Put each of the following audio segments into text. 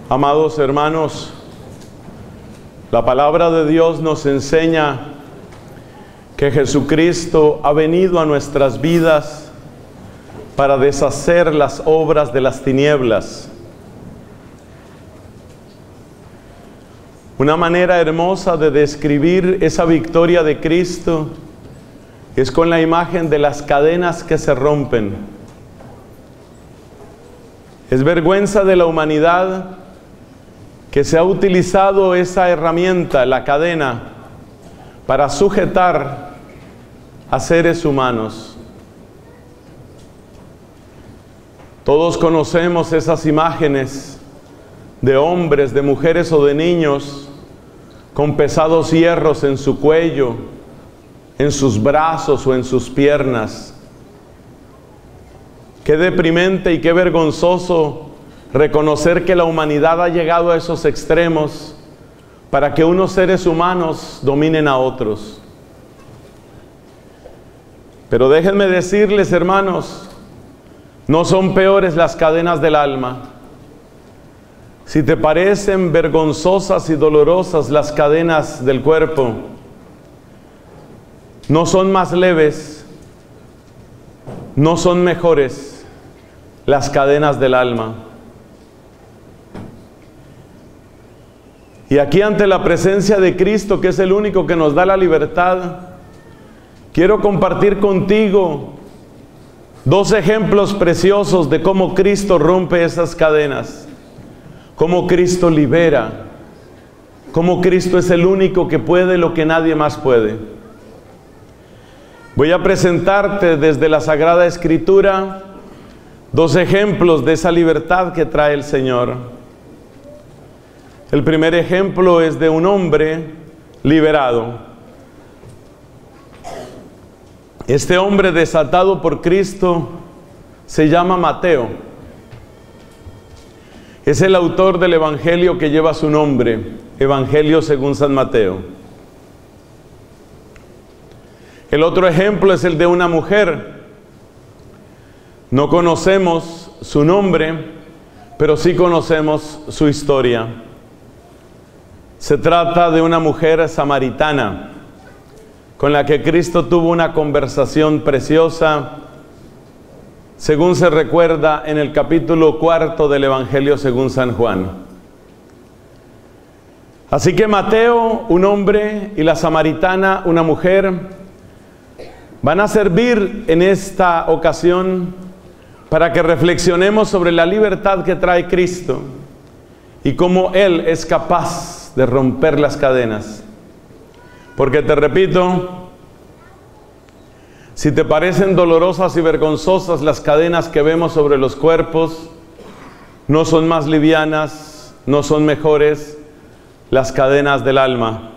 Amados hermanos, la palabra de Dios nos enseña que Jesucristo ha venido a nuestras vidas para deshacer las obras de las tinieblas. Una manera hermosa de describir esa victoria de Cristo es con la imagen de las cadenas que se rompen. Es vergüenza de la humanidad que se ha utilizado esa herramienta, la cadena, para sujetar a seres humanos. Todos conocemos esas imágenes de hombres, de mujeres o de niños con pesados hierros en su cuello, en sus brazos o en sus piernas. Qué deprimente y qué vergonzoso reconocer que la humanidad ha llegado a esos extremos para que unos seres humanos dominen a otros. Pero déjenme decirles, hermanos, no son peores las cadenas del alma. Si te parecen vergonzosas y dolorosas las cadenas del cuerpo, no son más leves, no son mejores las cadenas del alma. Y aquí, ante la presencia de Cristo, que es el único que nos da la libertad, quiero compartir contigo dos ejemplos preciosos de cómo Cristo rompe esas cadenas, cómo Cristo libera, cómo Cristo es el único que puede lo que nadie más puede. Voy a presentarte desde la Sagrada Escritura dos ejemplos de esa libertad que trae el Señor. El primer ejemplo es de un hombre liberado. Este hombre desatado por Cristo se llama Mateo. Es el autor del Evangelio que lleva su nombre, Evangelio según San Mateo. El otro ejemplo es el de una mujer. No conocemos su nombre, pero sí conocemos su historia. Se trata de una mujer samaritana con la que Cristo tuvo una conversación preciosa, según se recuerda en el capítulo 4 del Evangelio según San Juan. Así que Mateo, un hombre, y la samaritana, una mujer, van a servir en esta ocasión para que reflexionemos sobre la libertad que trae Cristo y cómo Él es capaz de romper las cadenas. Porque te repito, si te parecen dolorosas y vergonzosas las cadenas que vemos sobre los cuerpos, no son más livianas, no son mejores las cadenas del alma.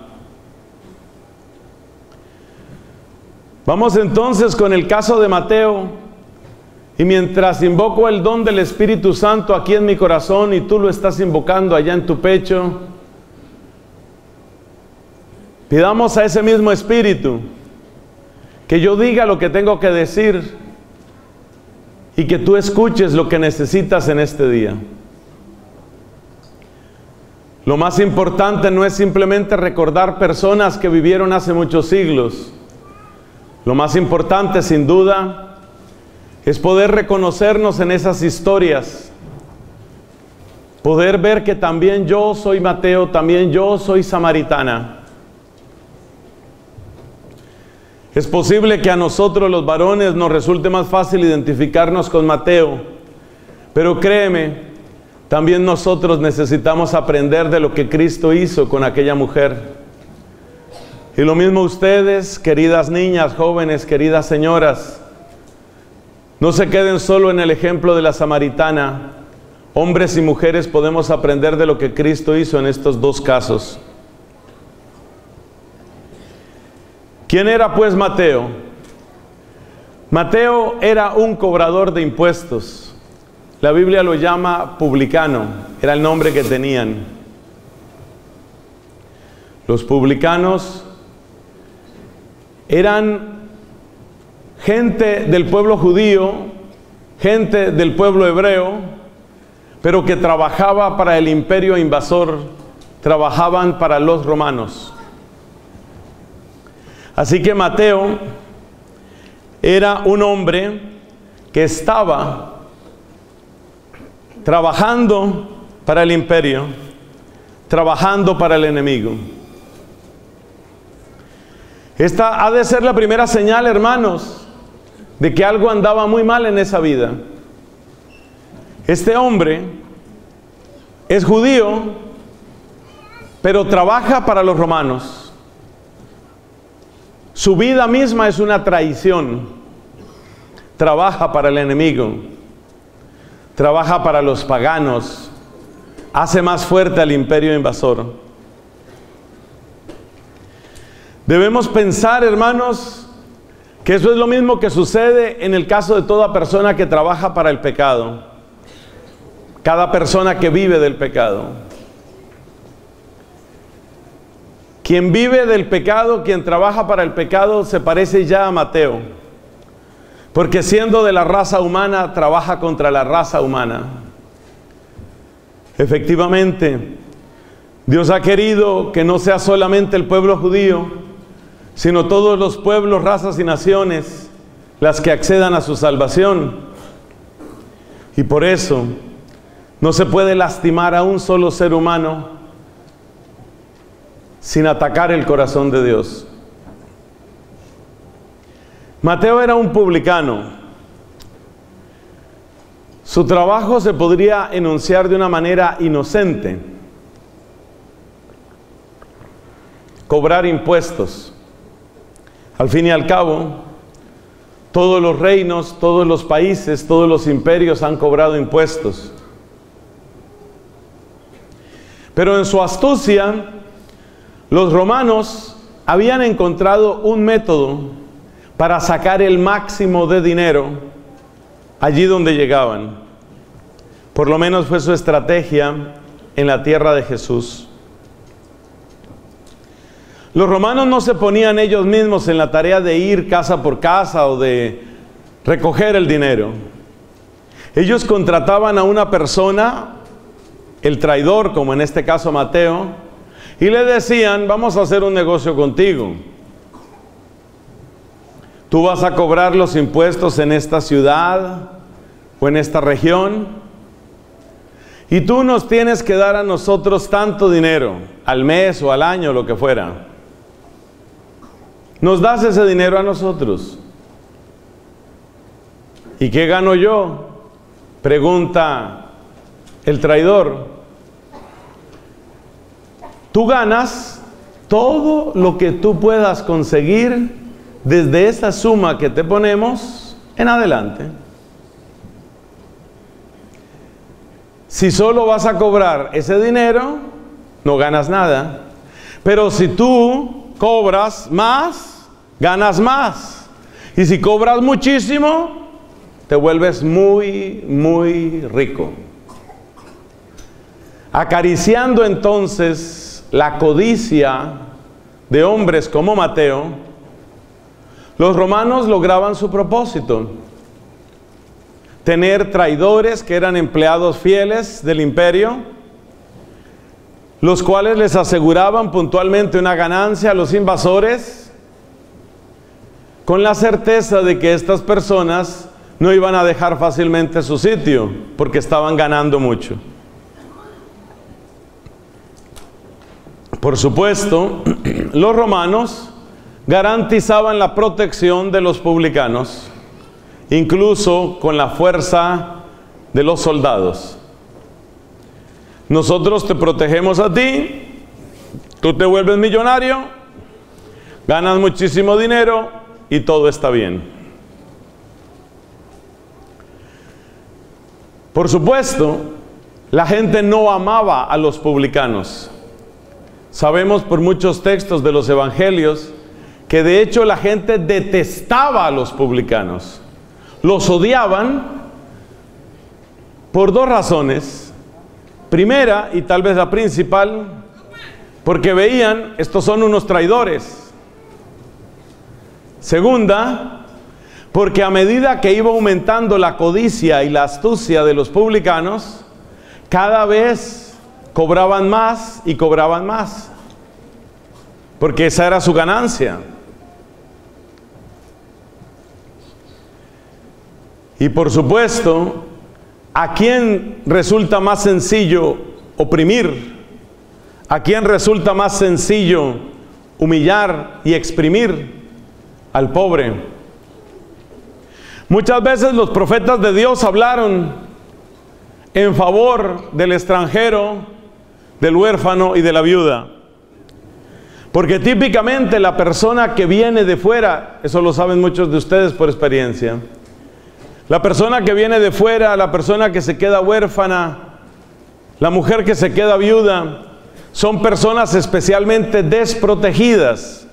Vamos entonces con el caso de Mateo, y mientras invoco el don del Espíritu Santo aquí en mi corazón y tú lo estás invocando allá en tu pecho, pidamos a ese mismo Espíritu que yo diga lo que tengo que decir y que tú escuches lo que necesitas en este día. Lo más importante no es simplemente recordar personas que vivieron hace muchos siglos. Lo más importante, sin duda, es poder reconocernos en esas historias, poder ver que también yo soy Mateo, también yo soy samaritana. Es posible que a nosotros los varones nos resulte más fácil identificarnos con Mateo, pero créeme, también nosotros necesitamos aprender de lo que Cristo hizo con aquella mujer. Y lo mismo ustedes, queridas niñas, jóvenes, queridas señoras, no se queden solo en el ejemplo de la samaritana. Hombres y mujeres podemos aprender de lo que Cristo hizo en estos dos casos. ¿Quién era pues Mateo? Mateo era un cobrador de impuestos. La Biblia lo llama publicano, era el nombre que tenían. Los publicanos eran gente del pueblo judío, gente del pueblo hebreo, pero que trabajaba para el imperio invasor, trabajaban para los romanos. Así que Mateo era un hombre que estaba trabajando para el imperio, trabajando para el enemigo. Esta ha de ser la primera señal, hermanos, de que algo andaba muy mal en esa vida. Este hombre es judío, pero trabaja para los romanos. Su vida misma es una traición. Trabaja para el enemigo, trabaja para los paganos, hace más fuerte al imperio invasor. Debemos pensar, hermanos, que eso es lo mismo que sucede en el caso de toda persona que trabaja para el pecado, cada persona que vive del pecado. Quien vive del pecado, quien trabaja para el pecado, se parece ya a Mateo, porque siendo de la raza humana, trabaja contra la raza humana. Efectivamente, Dios ha querido que no sea solamente el pueblo judío, sino todos los pueblos, razas y naciones las que accedan a su salvación. Y por eso no se puede lastimar a un solo ser humano sin atacar el corazón de Dios. Mateo era un publicano. Su trabajo se podría enunciar de una manera inocente: cobrar impuestos. Al fin y al cabo, todos los reinos, todos los países, todos los imperios han cobrado impuestos. Pero en su astucia, los romanos habían encontrado un método para sacar el máximo de dinero allí donde llegaban. Por lo menos fue su estrategia en la tierra de Jesús. Los romanos no se ponían ellos mismos en la tarea de ir casa por casa o de recoger el dinero. Ellos contrataban a una persona, el traidor, como en este caso Mateo, y le decían: vamos a hacer un negocio contigo. Tú vas a cobrar los impuestos en esta ciudad o en esta región, y tú nos tienes que dar a nosotros tanto dinero, al mes o al año, lo que fuera. Nos das ese dinero a nosotros. ¿Y qué gano yo?, pregunta el traidor. Tú ganas todo lo que tú puedas conseguir desde esa suma que te ponemos en adelante. Si solo vas a cobrar ese dinero, no ganas nada. Pero si tú cobras más, ganas más. Y si cobras muchísimo, te vuelves muy, muy rico. Acariciando entonces la codicia de hombres como Mateo, los romanos lograban su propósito: tener traidores que eran empleados fieles del imperio, los cuales les aseguraban puntualmente una ganancia a los invasores, con la certeza de que estas personas no iban a dejar fácilmente su sitio, porque estaban ganando mucho. Por supuesto, los romanos garantizaban la protección de los publicanos, incluso con la fuerza de los soldados. Nosotros te protegemos a ti, tú te vuelves millonario, ganas muchísimo dinero y todo está bien. Por supuesto, la gente no amaba a los publicanos. Sabemos por muchos textos de los evangelios que de hecho la gente detestaba a los publicanos. Los odiaban por dos razones. Primera, y tal vez la principal, porque veían: estos son unos traidores. Segunda, porque a medida que iba aumentando la codicia y la astucia de los publicanos, cada vez cobraban más y cobraban más, porque esa era su ganancia. Y por supuesto, ¿a quién resulta más sencillo oprimir? ¿A quién resulta más sencillo humillar y exprimir? Al pobre. Muchas veces los profetas de Dios hablaron en favor del extranjero, del huérfano y de la viuda. Porque típicamente la persona que viene de fuera, eso lo saben muchos de ustedes por experiencia, la persona que viene de fuera, la persona que se queda huérfana, la mujer que se queda viuda, son personas especialmente desprotegidas.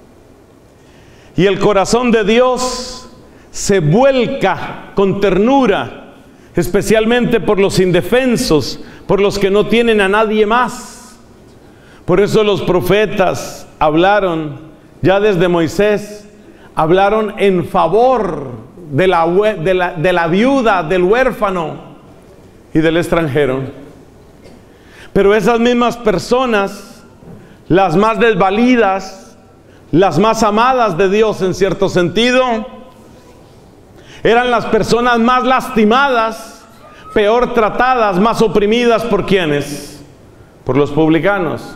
Y el corazón de Dios se vuelca con ternura, especialmente por los indefensos, por los que no tienen a nadie más. Por eso los profetas hablaron, ya desde Moisés, hablaron en favor de la viuda, del huérfano y del extranjero. Pero esas mismas personas, las más desvalidas, las más amadas de Dios en cierto sentido, eran las personas más lastimadas, peor tratadas, más oprimidas. ¿Por quiénes? Por los publicanos.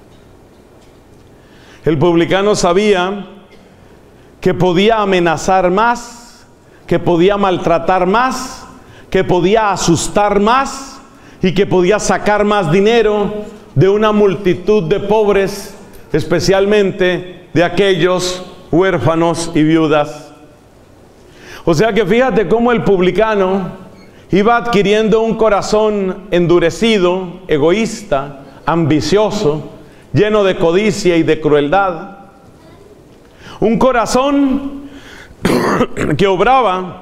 El publicano sabía que podía amenazar más, que podía maltratar más, que podía asustar más y que podía sacar más dinero de una multitud de pobres, especialmente de aquellos huérfanos y viudas. O sea que fíjate cómo el publicano iba adquiriendo un corazón endurecido, egoísta, ambicioso, lleno de codicia y de crueldad. Un corazón que obraba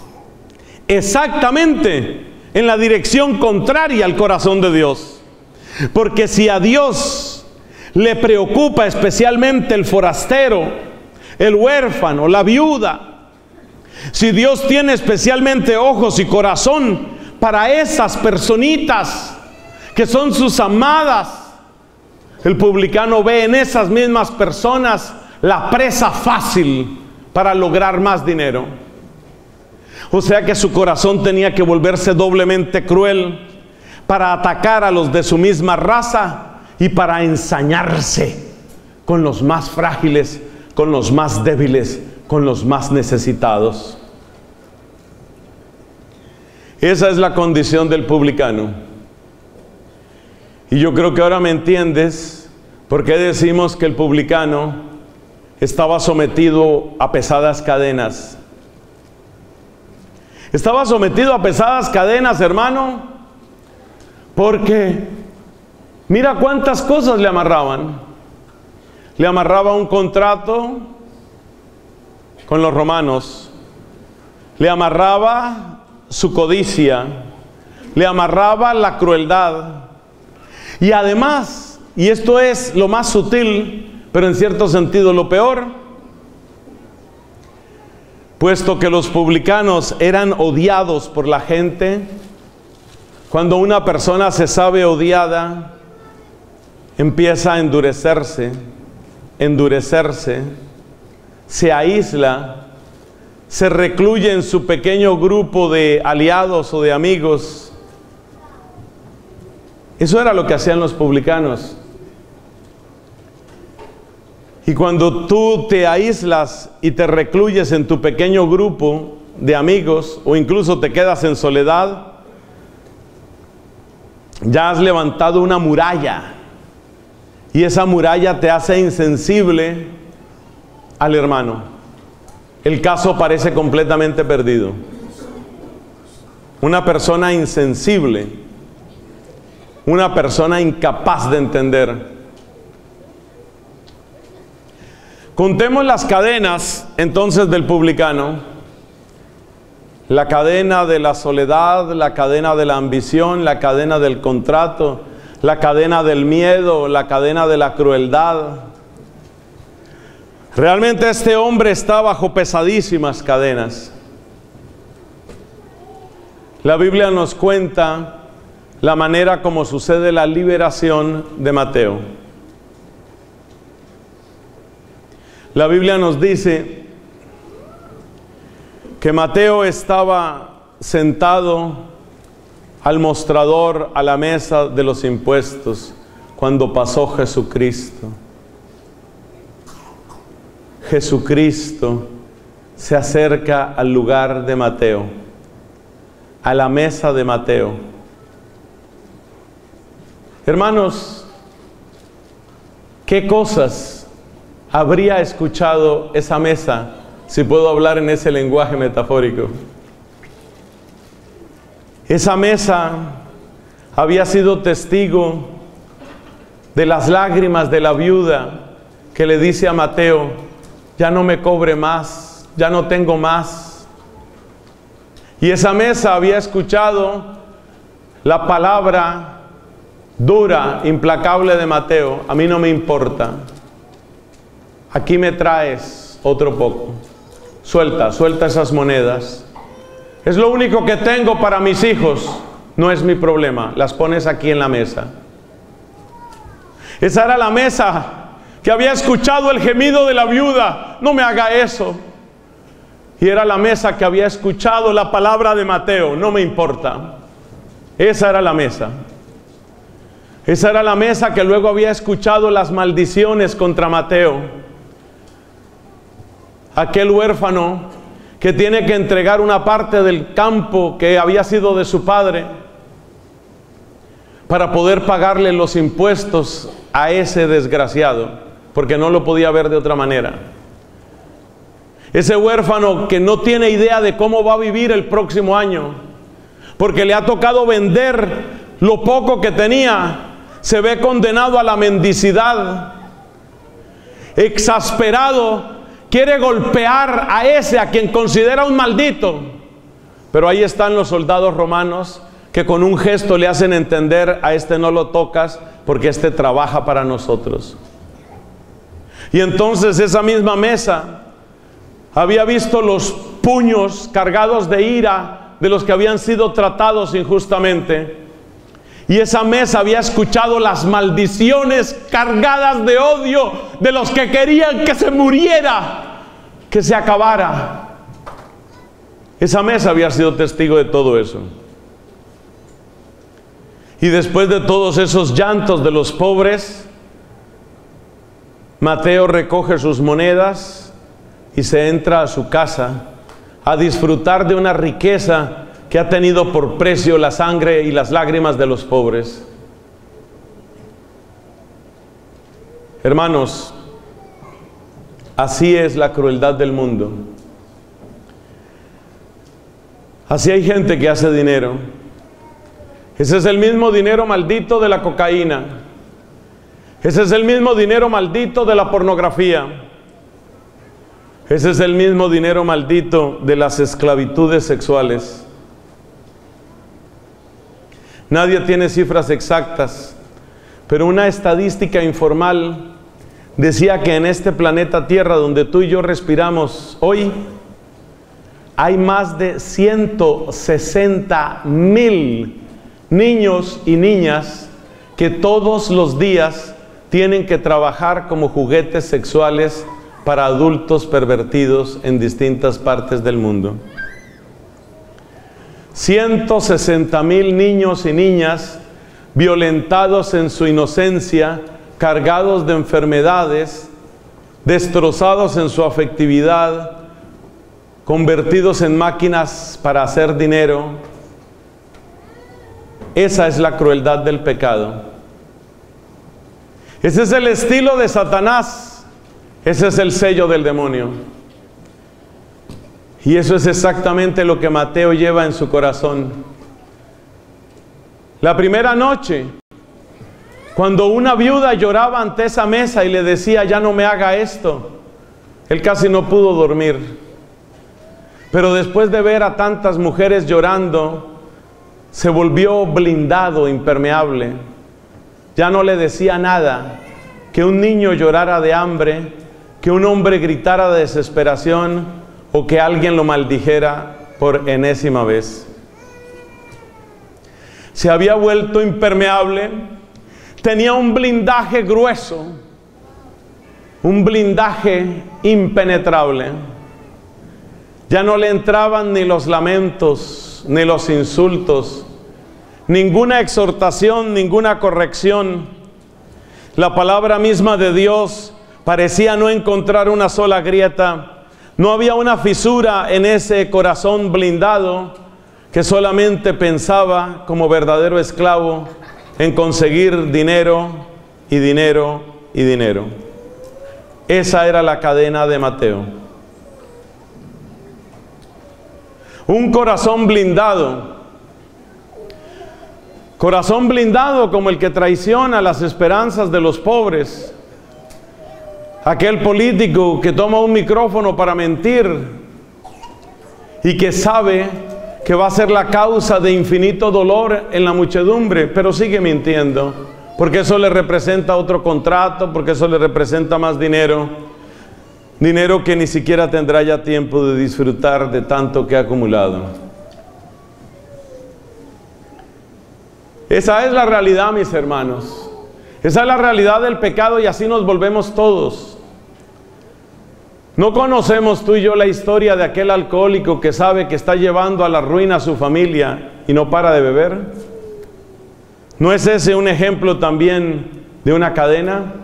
exactamente en la dirección contraria al corazón de Dios. Porque si a Dios le preocupa especialmente el forastero, el huérfano, la viuda, si Dios tiene especialmente ojos y corazón para esas personitas que son sus amadas, el publicano ve en esas mismas personas la presa fácil para lograr más dinero. O sea que su corazón tenía que volverse doblemente cruel para atacar a los de su misma raza y para ensañarse con los más frágiles, con los más débiles, con los más necesitados. Esa es la condición del publicano. Y yo creo que ahora me entiendes por qué decimos que el publicano estaba sometido a pesadas cadenas. Estaba sometido a pesadas cadenas, hermano, porque mira cuántas cosas le amarraban. Le amarraba un contrato con los romanos, le amarraba su codicia, le amarraba la crueldad, y además, y esto es lo más sutil, pero en cierto sentido lo peor, puesto que los publicanos eran odiados por la gente, cuando una persona se sabe odiada, empieza a endurecerse, se aísla, se recluye en su pequeño grupo de aliados o de amigos. Eso era lo que hacían los publicanos. Y cuando tú te aíslas y te recluyes en tu pequeño grupo de amigos, o incluso te quedas en soledad, ya has levantado una muralla, y esa muralla te hace insensible al hermano. El caso parece completamente perdido. Una persona insensible, una persona incapaz de entender. Contemos las cadenas entonces del publicano: la cadena de la soledad, la cadena de la ambición, la cadena del contrato, la cadena del miedo, la cadena de la crueldad. Realmente este hombre está bajo pesadísimas cadenas. La Biblia nos cuenta la manera como sucede la liberación de Mateo. La Biblia nos dice que Mateo estaba sentado al mostrador, a la mesa de los impuestos, cuando pasó Jesucristo. Jesucristo se acerca al lugar de Mateo, a la mesa de Mateo. Hermanos, ¿qué cosas habría escuchado esa mesa, si puedo hablar en ese lenguaje metafórico? Esa mesa había sido testigo de las lágrimas de la viuda que le dice a Mateo: ya no me cobre más, ya no tengo más. Y esa mesa había escuchado la palabra dura, implacable de Mateo: a mí no me importa, aquí me traes otro poco, suelta esas monedas, es lo único que tengo para mis hijos, no es mi problema, las pones aquí en la mesa. Esa era la mesa que había escuchado el gemido de la viuda: no me haga eso. Y era la mesa que había escuchado la palabra de Mateo: no me importa. Esa era la mesa. Esa era la mesa que luego había escuchado las maldiciones contra Mateo. Aquel huérfano que tiene que entregar una parte del campo que había sido de su padre para poder pagarle los impuestos a ese desgraciado, porque no lo podía ver de otra manera. Ese huérfano que no tiene idea de cómo va a vivir el próximo año, porque le ha tocado vender lo poco que tenía, se ve condenado a la mendicidad. Exasperado, quiere golpear a ese a quien considera un maldito. Pero ahí están los soldados romanos que con un gesto le hacen entender: a este no lo tocas porque este trabaja para nosotros. Y entonces esa misma mesa había visto los puños cargados de ira de los que habían sido tratados injustamente. Y esa mesa había escuchado las maldiciones cargadas de odio de los que querían que se muriera, que se acabara. Esa mesa había sido testigo de todo eso. Y después de todos esos llantos de los pobres, Mateo recoge sus monedas y se entra a su casa a disfrutar de una riqueza que ha tenido por precio la sangre y las lágrimas de los pobres. Hermanos, así es la crueldad del mundo. Así hay gente que hace dinero. Ese es el mismo dinero maldito de la cocaína. Ese es el mismo dinero maldito de la pornografía. Ese es el mismo dinero maldito de las esclavitudes sexuales. Nadie tiene cifras exactas, pero una estadística informal decía que en este planeta Tierra, donde tú y yo respiramos hoy, hay más de 160,000 niños y niñas que todos los días tienen que trabajar como juguetes sexuales para adultos pervertidos en distintas partes del mundo. 160,000 niños y niñas violentados en su inocencia, cargados de enfermedades, destrozados en su afectividad, convertidos en máquinas para hacer dinero. Esa es la crueldad del pecado. Ese es el estilo de Satanás. Ese es el sello del demonio. Y eso es exactamente lo que Mateo lleva en su corazón. La primera noche, cuando una viuda lloraba ante esa mesa y le decía: ya no me haga esto, él casi no pudo dormir. Pero después de ver a tantas mujeres llorando, se volvió blindado, impermeable. Ya no le decía nada. Que un niño llorara de hambre, que un hombre gritara de desesperación, o que alguien lo maldijera por enésima vez. se había vuelto impermeable, tenía un blindaje grueso, un blindaje impenetrable. Ya no le entraban ni los lamentos, ni los insultos, ninguna exhortación, ninguna corrección. La palabra misma de Dios parecía no encontrar una sola grieta. No había una fisura en ese corazón blindado que solamente pensaba como verdadero esclavo en conseguir dinero y dinero y dinero. Esa era la cadena de Mateo. Un corazón blindado como el que traiciona las esperanzas de los pobres. Aquel político que toma un micrófono para mentir y que sabe que va a ser la causa de infinito dolor en la muchedumbre, pero sigue mintiendo, porque eso le representa otro contrato, porque eso le representa más dinero, dinero que ni siquiera tendrá ya tiempo de disfrutar de tanto que ha acumulado. Esa es la realidad, mis hermanos. Esa es la realidad del pecado, y así nos volvemos todos. ¿No conocemos tú y yo la historia de aquel alcohólico que sabe que está llevando a la ruina a su familia y no para de beber? ¿No es ese un ejemplo también de una cadena?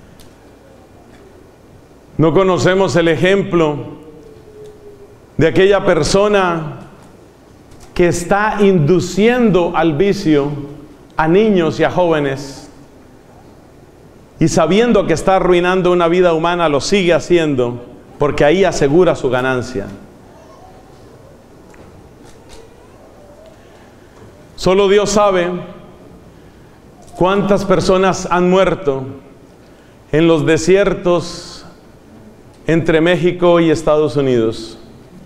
¿No conocemos el ejemplo de aquella persona que está induciendo al vicio a niños y a jóvenes, y sabiendo que está arruinando una vida humana lo sigue haciendo porque ahí asegura su ganancia? Solo Dios sabe cuántas personas han muerto en los desiertos entre México y Estados Unidos.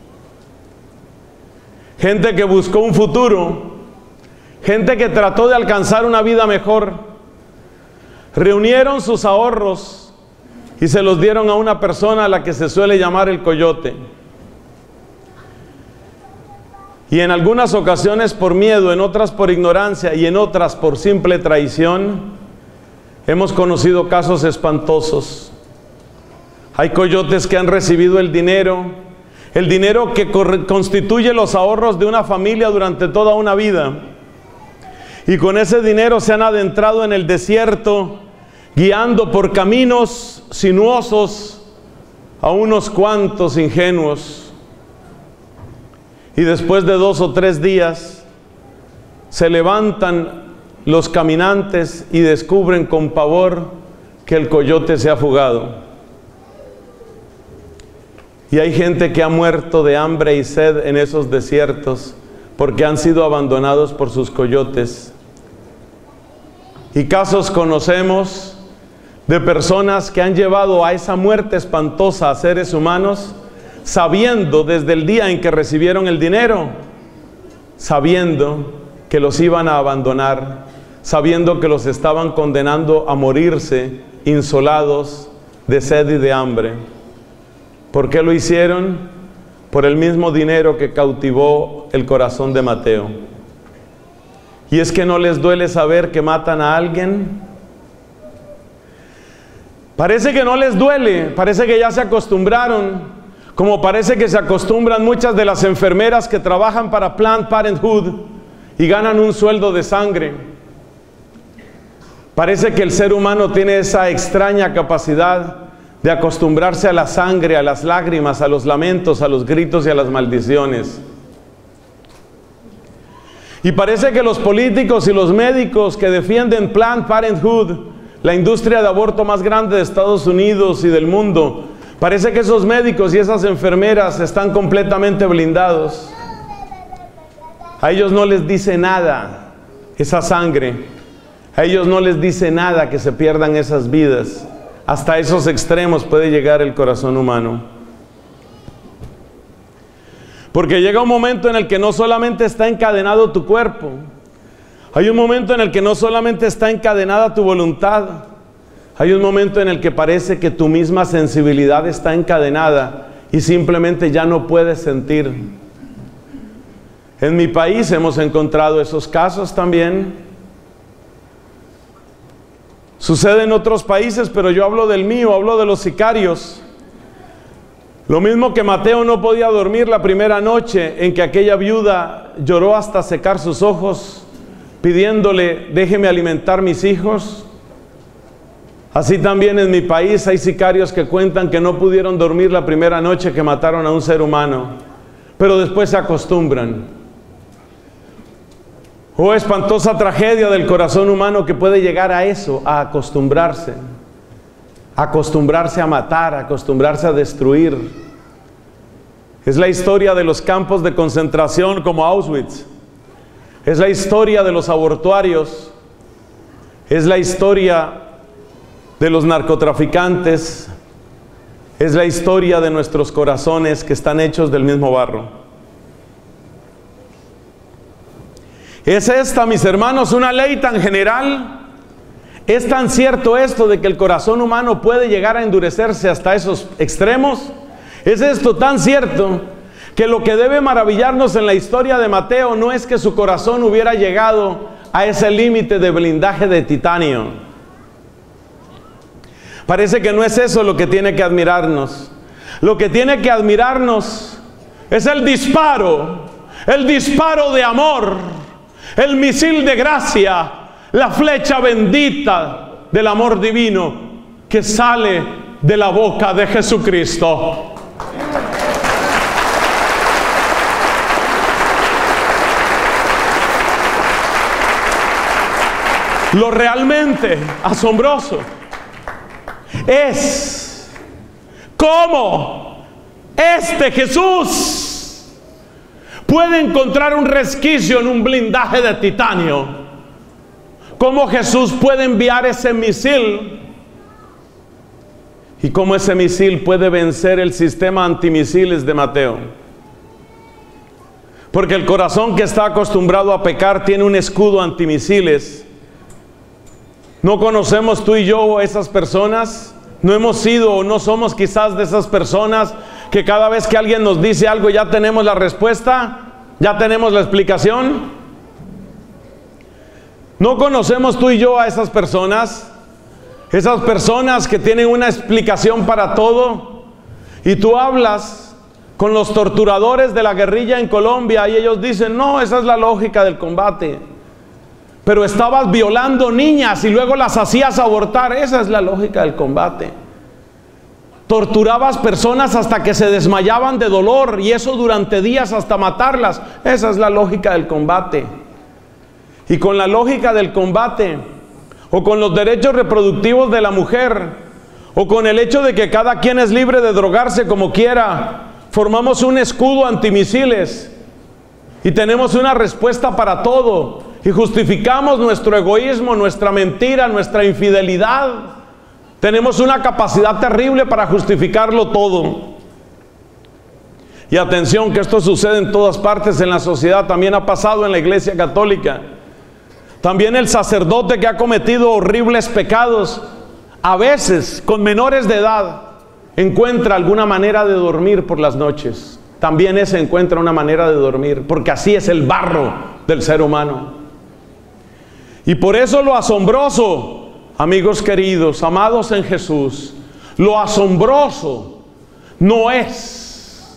Gente que buscó un futuro, gente que trató de alcanzar una vida mejor, reunieron sus ahorros y se los dieron a una persona a la que se suele llamar el coyote. Y en algunas ocasiones por miedo, en otras por ignorancia y en otras por simple traición, hemos conocido casos espantosos. Hay coyotes que han recibido el dinero que constituye los ahorros de una familia durante toda una vida. Y con ese dinero se han adentrado en el desierto, guiando por caminos sinuosos a unos cuantos ingenuos. Y después de 2 o 3 días, se levantan los caminantes y descubren con pavor que el coyote se ha fugado. Y hay gente que ha muerto de hambre y sed en esos desiertos porque han sido abandonados por sus coyotes. Y casos conocemos de personas que han llevado a esa muerte espantosa a seres humanos, sabiendo desde el día en que recibieron el dinero, sabiendo que los iban a abandonar, sabiendo que los estaban condenando a morirse insolados de sed y de hambre. ¿Por qué lo hicieron? Por el mismo dinero que cautivó el corazón de Mateo. ¿Y es que no les duele saber que matan a alguien? Parece que no les duele, parece que ya se acostumbraron, como parece que se acostumbran muchas de las enfermeras que trabajan para Planned Parenthood y ganan un sueldo de sangre. Parece que el ser humano tiene esa extraña capacidad de acostumbrarse a la sangre, a las lágrimas, a los lamentos, a los gritos y a las maldiciones. Y parece que los políticos y los médicos que defienden Planned Parenthood, la industria de aborto más grande de Estados Unidos y del mundo, parece que esos médicos y esas enfermeras están completamente blindados. A ellos no les dice nada esa sangre, a ellos no les dice nada que se pierdan esas vidas. Hasta esos extremos puede llegar el corazón humano. Porque llega un momento en el que no solamente está encadenado tu cuerpo, hay un momento en el que no solamente está encadenada tu voluntad, hay un momento en el que parece que tu misma sensibilidad está encadenada y simplemente ya no puedes sentir. En mi país hemos encontrado esos casos también. Sucede en otros países, pero yo hablo del mío, hablo de los sicarios. Lo mismo que Mateo no podía dormir la primera noche en que aquella viuda lloró hasta secar sus ojos, pidiéndole, déjeme alimentar mis hijos. Así también en mi país hay sicarios que cuentan que no pudieron dormir la primera noche que mataron a un ser humano, pero después se acostumbran. Oh, espantosa tragedia del corazón humano que puede llegar a eso, a acostumbrarse a matar, a acostumbrarse a destruir. Es la historia de los campos de concentración como Auschwitz, es la historia de los abortuarios, es la historia de los narcotraficantes, es la historia de nuestros corazones que están hechos del mismo barro. ¿Es esta, mis hermanos, una ley tan general? ¿Es tan cierto esto de que el corazón humano puede llegar a endurecerse hasta esos extremos? ¿Es esto tan cierto que lo que debe maravillarnos en la historia de Mateo no es que su corazón hubiera llegado a ese límite de blindaje de titanio? Parece que no es eso lo que tiene que admirarnos. Lo que tiene que admirarnos es el disparo de amor, el misil de gracia, la flecha bendita del amor divino que sale de la boca de Jesucristo. Lo realmente asombroso es cómo este Jesús puede encontrar un resquicio en un blindaje de titanio. Cómo Jesús puede enviar ese misil y cómo ese misil puede vencer el sistema antimisiles de Mateo. Porque el corazón que está acostumbrado a pecar tiene un escudo antimisiles. ¿No conocemos tú y yo esas personas? ¿No hemos sido o no somos quizás de esas personas que cada vez que alguien nos dice algo ya tenemos la respuesta? ¿Ya tenemos la explicación? ¿No conocemos tú y yo a esas personas? Esas personas que tienen una explicación para todo. Y tú hablas con los torturadores de la guerrilla en Colombia y ellos dicen, no, esa es la lógica del combate. Pero estabas violando niñas y luego las hacías abortar. Esa es la lógica del combate. Torturabas personas hasta que se desmayaban de dolor y eso durante días hasta matarlas. Esa es la lógica del combate. Y con la lógica del combate, o con los derechos reproductivos de la mujer, o con el hecho de que cada quien es libre de drogarse como quiera, formamos un escudo antimisiles y tenemos una respuesta para todo. Y justificamos nuestro egoísmo, nuestra mentira, nuestra infidelidad. Tenemos una capacidad terrible para justificarlo todo. Y atención, que esto sucede en todas partes en la sociedad. También ha pasado en la Iglesia Católica. También el sacerdote que ha cometido horribles pecados, a veces con menores de edad, encuentra alguna manera de dormir por las noches. También ese encuentra una manera de dormir, porque así es el barro del ser humano. Y por eso lo asombroso, amigos queridos, amados en Jesús, lo asombroso no es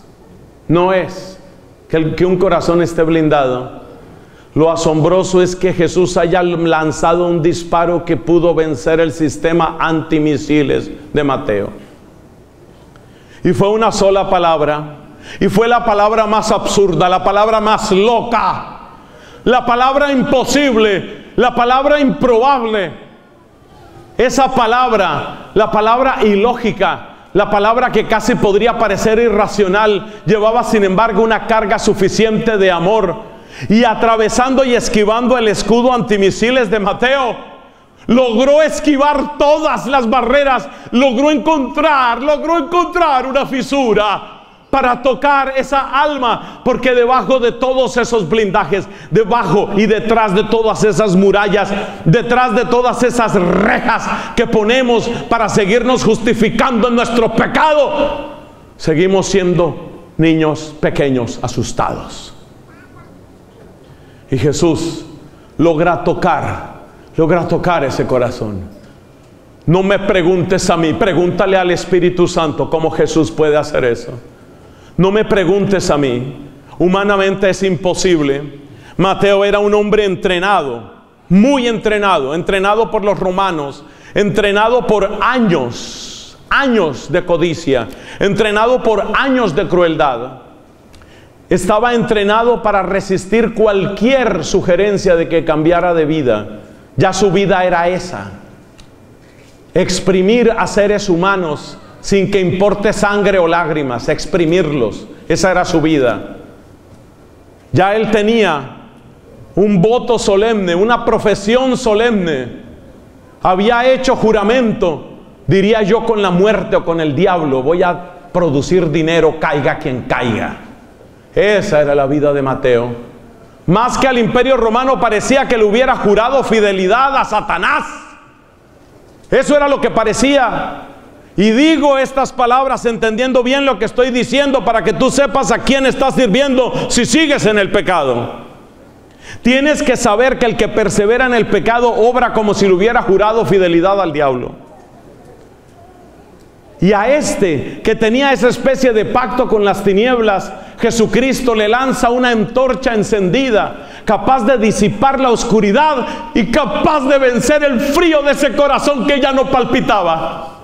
que un corazón esté blindado. Lo asombroso es que Jesús haya lanzado un disparo que pudo vencer el sistema antimisiles de Mateo. Y fue una sola palabra. Y fue la palabra más absurda, la palabra más loca, la palabra imposible, la palabra improbable. Esa palabra, la palabra ilógica, la palabra que casi podría parecer irracional, llevaba sin embargo una carga suficiente de amor. Y atravesando y esquivando el escudo antimisiles de Mateo, logró esquivar todas las barreras, logró encontrar una fisura para tocar esa alma, porque debajo de todos esos blindajes, debajo y detrás de todas esas murallas, detrás de todas esas rejas que ponemos para seguirnos justificando en nuestro pecado, seguimos siendo niños pequeños asustados. Y Jesús logra tocar ese corazón. No me preguntes a mí, pregúntale al Espíritu Santo cómo Jesús puede hacer eso. No me preguntes a mí, humanamente es imposible. Mateo era un hombre entrenado, muy entrenado por los romanos, entrenado por años de codicia, entrenado por años de crueldad. Estaba entrenado para resistir cualquier sugerencia de que cambiara de vida. Ya su vida era esa: exprimir a seres humanos sin que importe sangre o lágrimas, exprimirlos. Esa era su vida. Ya él tenía un voto solemne, una profesión solemne. Había hecho juramento, diría yo, con la muerte o con el diablo: voy a producir dinero, caiga quien caiga. Esa era la vida de Mateo. Más que al imperio romano, parecía que le hubiera jurado fidelidad a Satanás. Eso era lo que parecía. Y digo estas palabras entendiendo bien lo que estoy diciendo, para que tú sepas a quién estás sirviendo si sigues en el pecado. Tienes que saber que el que persevera en el pecado obra como si le hubiera jurado fidelidad al diablo. Y a este que tenía esa especie de pacto con las tinieblas, Jesucristo le lanza una antorcha encendida, capaz de disipar la oscuridad y capaz de vencer el frío de ese corazón que ya no palpitaba.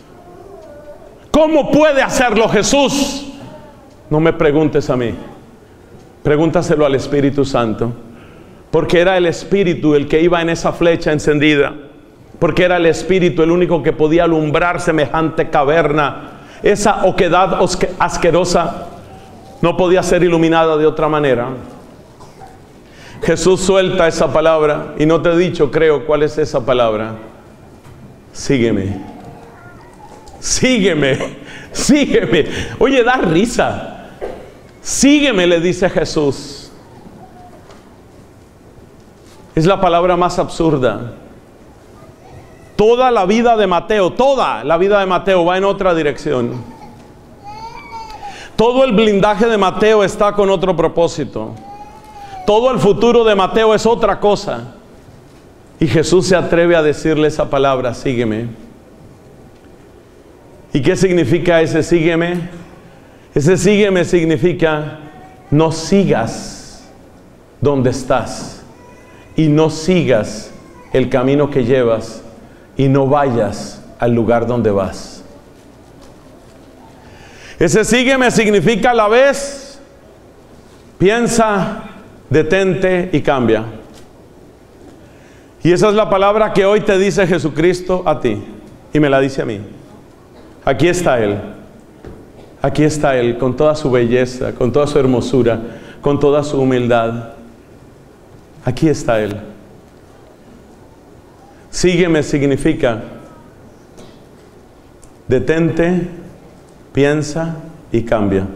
¿Cómo puede hacerlo Jesús? No me preguntes a mí, pregúntaselo al Espíritu Santo, porque era el Espíritu el que iba en esa flecha encendida, porque era el Espíritu el único que podía alumbrar semejante caverna. Esa oquedad asquerosa no podía ser iluminada de otra manera. Jesús suelta esa palabra, y no te he dicho, creo, cuál es esa palabra: sígueme, sígueme, sígueme. Oye, da risa. Sígueme, le dice Jesús. Es la palabra más absurda. Toda la vida de Mateo va en otra dirección. Todo el blindaje de Mateo está con otro propósito. Todo el futuro de Mateo es otra cosa. Y Jesús se atreve a decirle esa palabra: sígueme. ¿Y qué significa ese sígueme? Ese sígueme significa: no sigas donde estás, y no sigas el camino que llevas, y no vayas al lugar donde vas. Ese sígueme significa a la vez: piensa, detente y cambia. Y esa es la palabra que hoy te dice Jesucristo a ti, y me la dice a mí. Aquí está Él, con toda su belleza, con toda su hermosura, con toda su humildad. Aquí está Él. Sígueme significa: detente, piensa y cambia.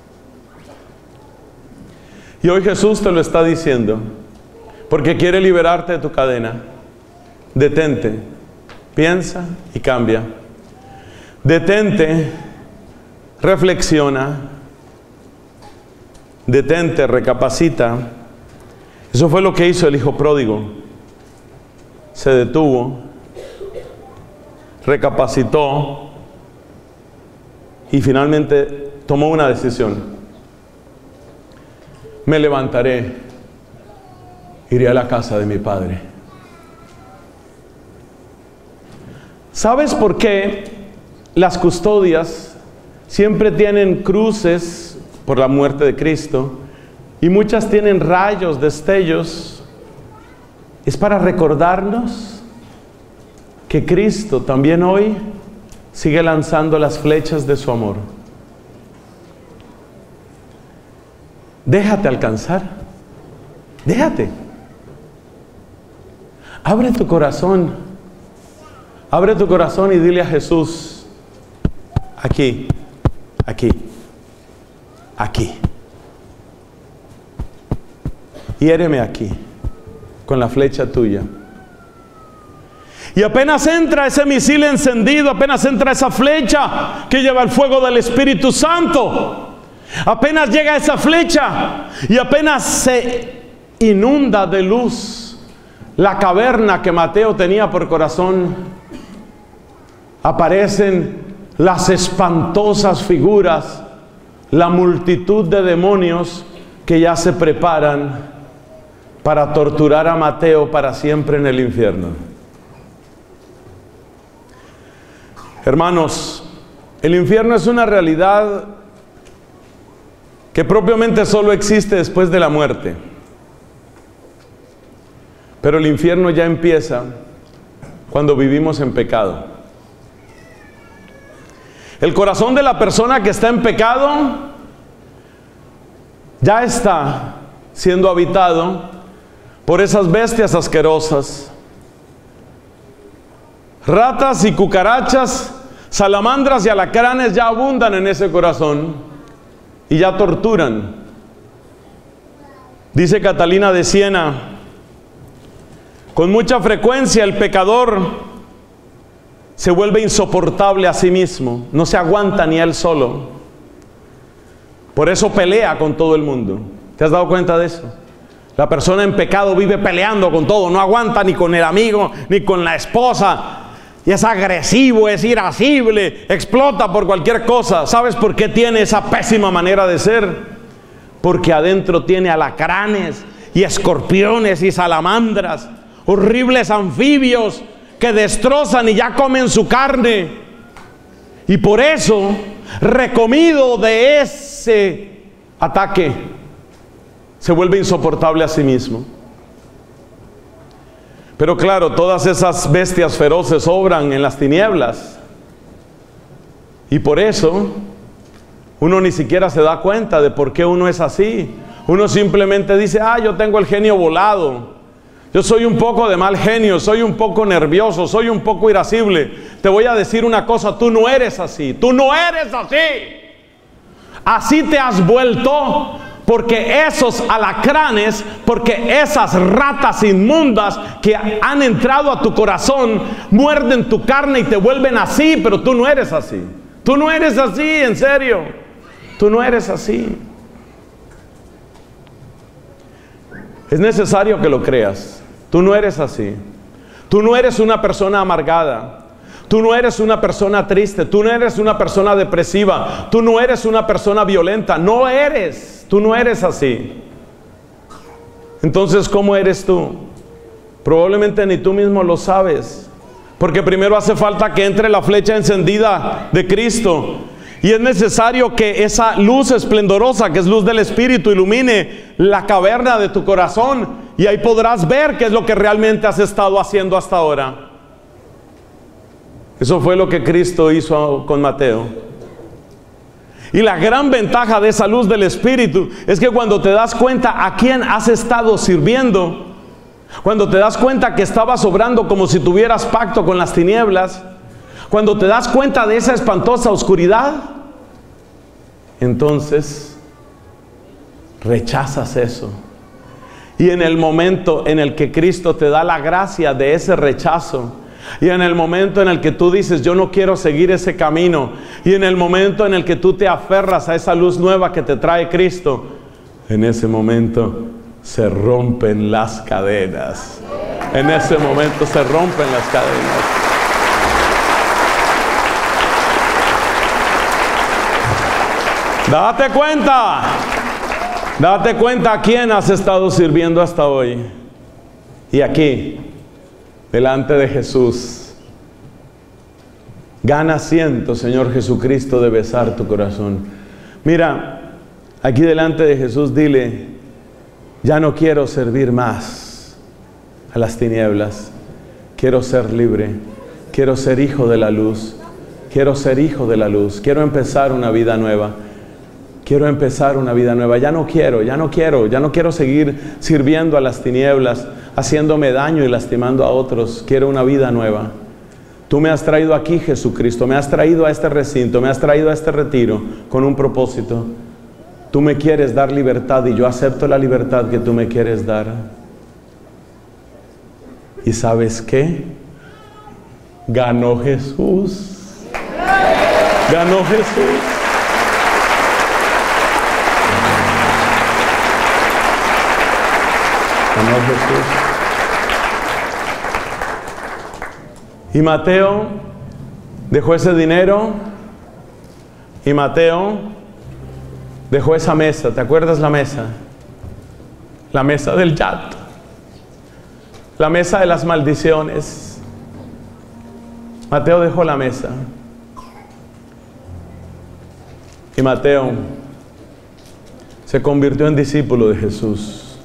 Y hoy Jesús te lo está diciendo, porque quiere liberarte de tu cadena. Detente, piensa y cambia. Detente, reflexiona. Detente, recapacita. Eso fue lo que hizo el hijo pródigo. Se detuvo, recapacitó y finalmente tomó una decisión: me levantaré, iré a la casa de mi padre. ¿Sabes por qué las custodias siempre tienen cruces por la muerte de Cristo y muchas tienen rayos, destellos? Es para recordarnos que Cristo también hoy sigue lanzando las flechas de su amor. Déjate alcanzar. Déjate. Abre tu corazón. Abre tu corazón y dile a Jesús: aquí, aquí, aquí. Hiéreme aquí con la flecha tuya. Y apenas entra ese misil encendido, apenas entra esa flecha que lleva el fuego del Espíritu Santo, apenas llega esa flecha y apenas se inunda de luz la caverna que Mateo tenía por corazón, aparecen las espantosas figuras, la multitud de demonios que ya se preparan para torturar a Mateo para siempre en el infierno. Hermanos, el infierno es una realidad que propiamente solo existe después de la muerte. Pero el infierno ya empieza cuando vivimos en pecado. El corazón de la persona que está en pecado ya está siendo habitado por esas bestias asquerosas. Ratas y cucarachas, salamandras y alacranes ya abundan en ese corazón y ya torturan. Dice Catalina de Siena: con mucha frecuencia el pecador se vuelve insoportable a sí mismo, no se aguanta ni él solo. Por eso pelea con todo el mundo. ¿Te has dado cuenta de eso? La persona en pecado vive peleando con todo, no aguanta ni con el amigo, ni con la esposa. Y es agresivo, es irascible, explota por cualquier cosa. ¿Sabes por qué tiene esa pésima manera de ser? Porque adentro tiene alacranes y escorpiones y salamandras, horribles anfibios que destrozan y ya comen su carne. Y por eso, recomido de ese ataque, se vuelve insoportable a sí mismo. Pero claro, todas esas bestias feroces obran en las tinieblas. Y por eso, uno ni siquiera se da cuenta de por qué uno es así. Uno simplemente dice: ah, yo tengo el genio volado. Yo soy un poco de mal genio, soy un poco nervioso, soy un poco irascible. Te voy a decir una cosa: tú no eres así, tú no eres así. Así te has vuelto porque esos alacranes, porque esas ratas inmundas que han entrado a tu corazón, muerden tu carne y te vuelven así, pero tú no eres así. Tú no eres así, en serio. Tú no eres así. Es necesario que lo creas. Tú no eres así. Tú no eres una persona amargada. Tú no eres una persona triste. Tú no eres una persona depresiva. Tú no eres una persona violenta. No eres. Tú no eres así. Entonces, ¿cómo eres tú? Probablemente ni tú mismo lo sabes. Porque primero hace falta que entre la flecha encendida de Cristo. Y es necesario que esa luz esplendorosa, que es luz del Espíritu, ilumine la caverna de tu corazón. Y ahí podrás ver qué es lo que realmente has estado haciendo hasta ahora. Eso fue lo que Cristo hizo con Mateo. Y la gran ventaja de esa luz del Espíritu es que cuando te das cuenta a quién has estado sirviendo, cuando te das cuenta que estabas obrando como si tuvieras pacto con las tinieblas, cuando te das cuenta de esa espantosa oscuridad, entonces rechazas eso. Y en el momento en el que Cristo te da la gracia de ese rechazo, y en el momento en el que tú dices: yo no quiero seguir ese camino, y en el momento en el que tú te aferras a esa luz nueva que te trae Cristo, en ese momento se rompen las cadenas. En ese momento se rompen las cadenas. Date cuenta a quién has estado sirviendo hasta hoy. Y aquí, delante de Jesús, gana asiento, Señor Jesucristo, de besar tu corazón. Mira, aquí delante de Jesús dile: ya no quiero servir más a las tinieblas. Quiero ser libre. Quiero ser hijo de la luz. Quiero ser hijo de la luz. Quiero empezar una vida nueva. Quiero empezar una vida nueva. Ya no quiero seguir sirviendo a las tinieblas, haciéndome daño y lastimando a otros. Quiero una vida nueva. Tú me has traído aquí, Jesucristo, me has traído a este recinto, me has traído a este retiro con un propósito. Tú me quieres dar libertad y yo acepto la libertad que tú me quieres dar. ¿Y sabes qué? Ganó Jesús. Ganó Jesús. Señor Jesús. Y Mateo dejó ese dinero, y Mateo dejó esa mesa. ¿Te acuerdas la mesa? La mesa del llanto, la mesa de las maldiciones. Mateo dejó la mesa. Y Mateo se convirtió en discípulo de Jesús.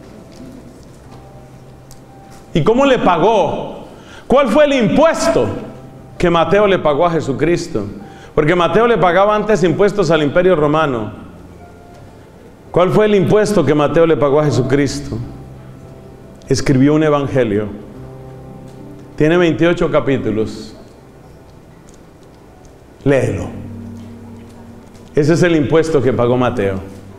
¿Y cómo le pagó? ¿Cuál fue el impuesto que Mateo le pagó a Jesucristo? Porque Mateo le pagaba antes impuestos al Imperio Romano. ¿Cuál fue el impuesto que Mateo le pagó a Jesucristo? Escribió un evangelio. Tiene 28 capítulos. Léelo. Ese es el impuesto que pagó Mateo.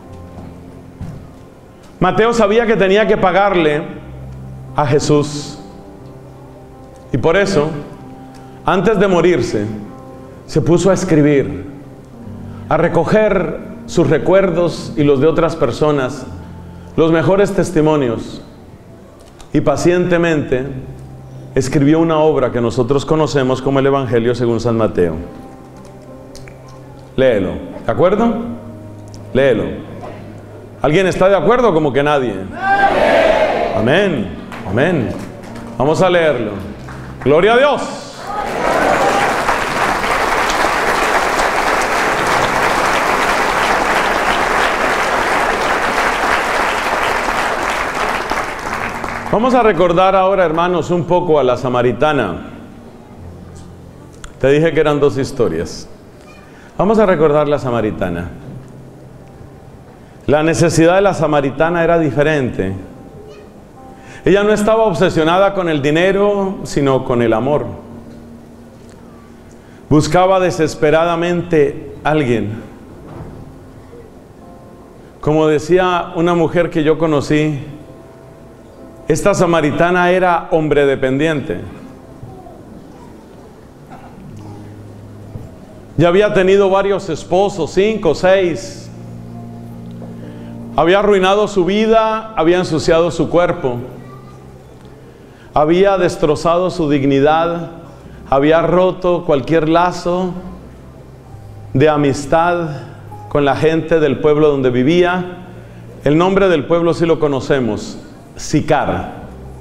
Mateo sabía que tenía que pagarle a Jesús. Y por eso, antes de morirse, se puso a escribir, a recoger sus recuerdos y los de otras personas, los mejores testimonios. Y pacientemente escribió una obra que nosotros conocemos como el Evangelio según San Mateo. Léelo. ¿De acuerdo? Léelo. ¿Alguien está de acuerdo? Como que nadie. Amén. Amén. Vamos a leerlo. Gloria a Dios. Vamos a recordar ahora, hermanos, un poco a la samaritana. Te dije que eran dos historias. Vamos a recordar la samaritana. La necesidad de la samaritana era diferente. Ella no estaba obsesionada con el dinero, sino con el amor. Buscaba desesperadamente a alguien. Como decía una mujer que yo conocí, esta samaritana era hombre dependiente. Ya había tenido varios esposos, 5, 6. Había arruinado su vida, había ensuciado su cuerpo. Había destrozado su dignidad, había roto cualquier lazo de amistad con la gente del pueblo donde vivía. El nombre del pueblo sí lo conocemos, Sicar.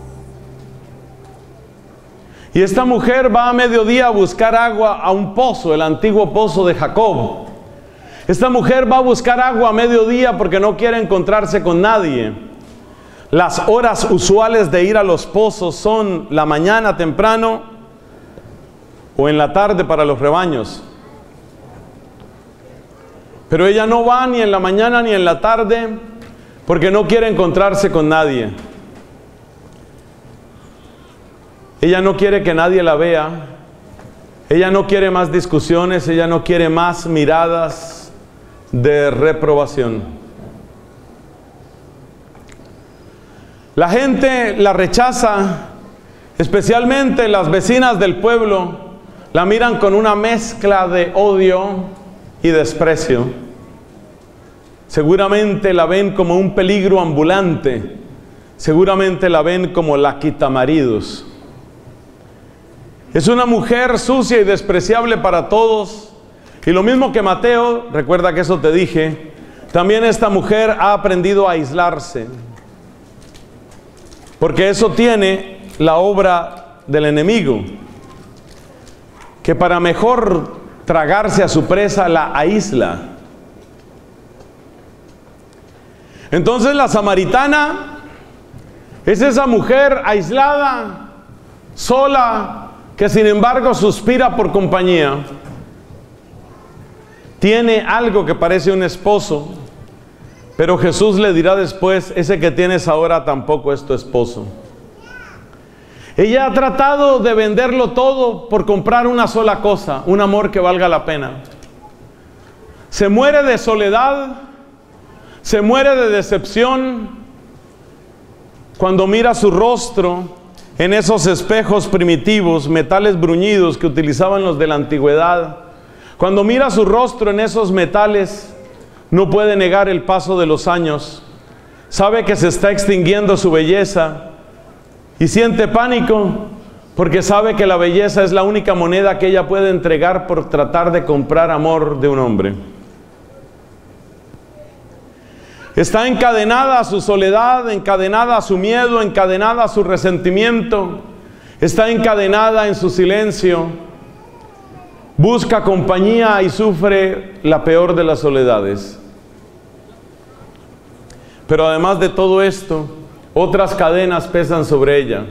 Y esta mujer va a mediodía a buscar agua a un pozo, el antiguo pozo de Jacob. Esta mujer va a buscar agua a mediodía porque no quiere encontrarse con nadie. Las horas usuales de ir a los pozos son la mañana temprano o en la tarde para los rebaños. Pero ella no va ni en la mañana ni en la tarde porque no quiere encontrarse con nadie. Ella no quiere que nadie la vea. Ella no quiere más discusiones. Ella no quiere más miradas de reprobación. La gente la rechaza, especialmente las vecinas del pueblo. La miran con una mezcla de odio y desprecio. Seguramente la ven como un peligro ambulante. Seguramente la ven como la quitamaridos. Es una mujer sucia y despreciable para todos. Y lo mismo que Mateo, recuerda que eso te dije, también esta mujer ha aprendido a aislarse. Porque eso tiene la obra del enemigo, que para mejor tragarse a su presa la aísla. Entonces la samaritana es esa mujer aislada, sola, que sin embargo suspira por compañía. Tiene algo que parece un esposo, pero Jesús le dirá después, ese que tienes ahora tampoco es tu esposo. Ella ha tratado de venderlo todo por comprar una sola cosa, un amor que valga la pena. Se muere de soledad, se muere de decepción cuando mira su rostro en esos espejos primitivos, metales bruñidos que utilizaban los de la antigüedad. Cuando mira su rostro en esos metales, no puede negar el paso de los años. sabe que se está extinguiendo su belleza y siente pánico porque sabe que la belleza es la única moneda que ella puede entregar por tratar de comprar amor de un hombre. Está encadenada a su soledad, encadenada a su miedo, encadenada a su resentimiento, está encadenada en su silencio, busca compañía y sufre la peor de las soledades. Pero además de todo esto, otras cadenas pesan sobre ella.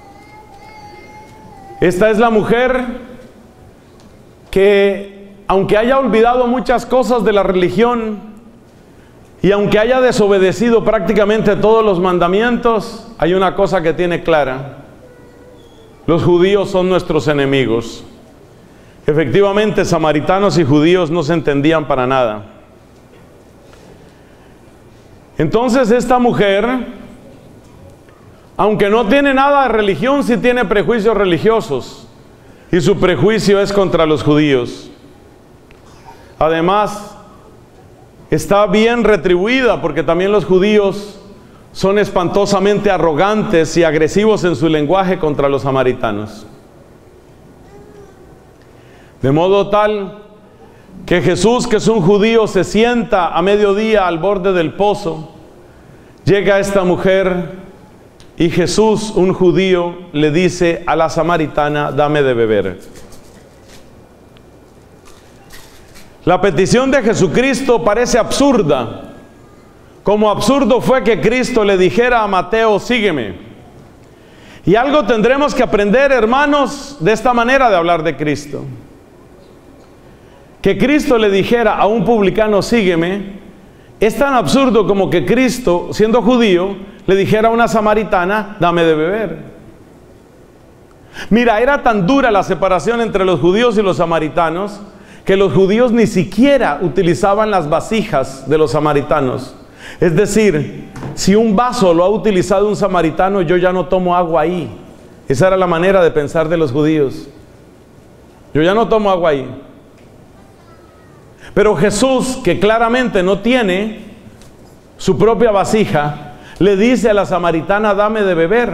Esta es la mujer que, aunque haya olvidado muchas cosas de la religión, y aunque haya desobedecido prácticamente todos los mandamientos, hay una cosa que tiene clara: los judíos son nuestros enemigos. Efectivamente, samaritanos y judíos no se entendían para nada. Entonces esta mujer, aunque no tiene nada de religión, sí tiene prejuicios religiosos, y su prejuicio es contra los judíos. Además, está bien retribuida, porque también los judíos son espantosamente arrogantes y agresivos en su lenguaje contra los samaritanos. De modo tal que Jesús, que es un judío, se sienta a mediodía al borde del pozo. Llega esta mujer y Jesús, un judío, le dice a la samaritana: dame de beber. La petición de Jesucristo parece absurda, como absurdo fue que Cristo le dijera a Mateo: sígueme. Y algo tendremos que aprender, hermanos, de esta manera de hablar de Cristo. Que Cristo le dijera a un publicano: sígueme, es tan absurdo como que Cristo, siendo judío, le dijera a una samaritana: dame de beber. Mira, era tan dura la separación entre los judíos y los samaritanos, que los judíos ni siquiera utilizaban las vasijas de los samaritanos. Es decir, si un vaso lo ha utilizado un samaritano, yo ya no tomo agua ahí. Esa era la manera de pensar de los judíos. Yo ya no tomo agua ahí. Pero Jesús, que claramente no tiene su propia vasija, le dice a la samaritana: dame de beber.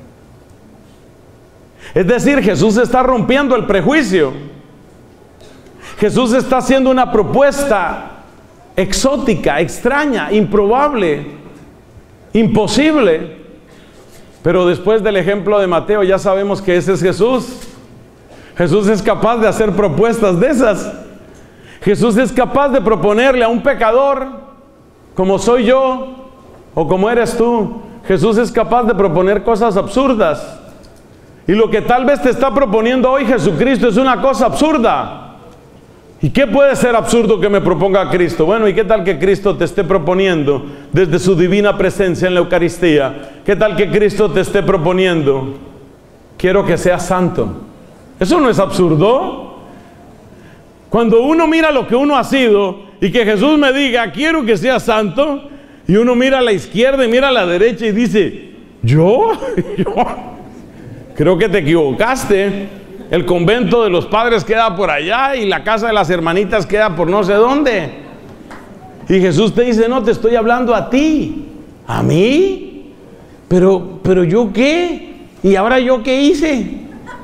Es decir, Jesús está rompiendo el prejuicio. Jesús está haciendo una propuesta exótica, extraña, improbable, imposible. Pero después del ejemplo de Mateo ya sabemos que ese es Jesús. Jesús es capaz de hacer propuestas de esas. Jesús es capaz de proponerle a un pecador, como soy yo o como eres tú, Jesús es capaz de proponer cosas absurdas. Y lo que tal vez te está proponiendo hoy Jesucristo es una cosa absurda. ¿Y qué puede ser absurdo que me proponga Cristo? Bueno, ¿y qué tal que Cristo te esté proponiendo desde su divina presencia en la Eucaristía? ¿Qué tal que Cristo te esté proponiendo: quiero que seas santo? ¿Eso no es absurdo? Cuando uno mira lo que uno ha sido y que Jesús me diga: quiero que seas santo, y uno mira a la izquierda y mira a la derecha y dice: ¿yo? Creo que te equivocaste. El convento de los padres queda por allá y la casa de las hermanitas queda por no sé dónde. Y Jesús te dice: no, te estoy hablando a ti. ¿A mí? Pero ¿yo qué? ¿Y ahora yo qué hice?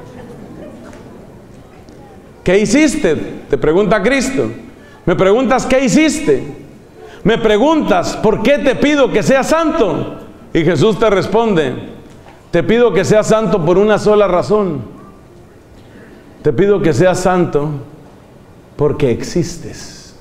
¿Qué hiciste? Te pregunta Cristo. Me preguntas: ¿qué hiciste? Me preguntas: ¿por qué te pido que seas santo? Y Jesús te responde: te pido que seas santo por una sola razón. Te pido que seas santo porque existes.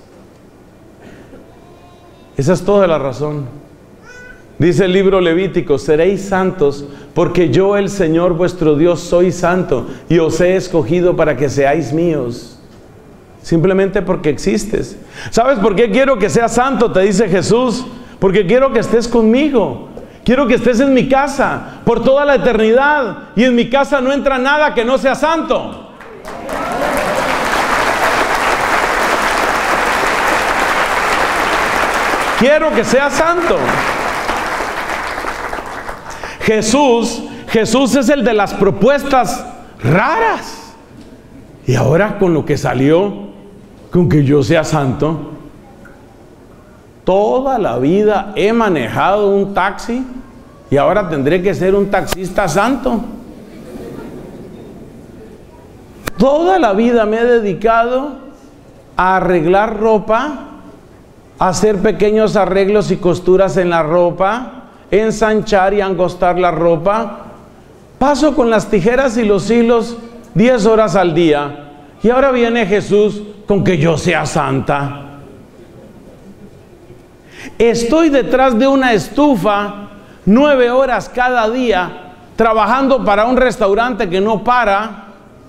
Esa es toda la razón. Dice el libro Levítico: seréis santos porque yo, el Señor vuestro Dios, soy santo y os he escogido para que seáis míos. Simplemente porque existes. ¿Sabes por qué quiero que seas santo?, te dice Jesús. Porque quiero que estés conmigo. Quiero que estés en mi casa por toda la eternidad. Y en mi casa no entra nada que no sea santo. Quiero que seas santo. Jesús es el de las propuestas raras. Y ahora con lo que salió, con que yo sea santo, toda la vida he manejado un taxi y ahora tendré que ser un taxista santo. Toda la vida me he dedicado a arreglar ropa, a hacer pequeños arreglos y costuras en la ropa, ensanchar y angostar la ropa. Paso con las tijeras y los hilos 10 horas al día. Y ahora viene Jesús con que yo sea santa. Estoy detrás de una estufa 9 horas cada día, trabajando para un restaurante que no para.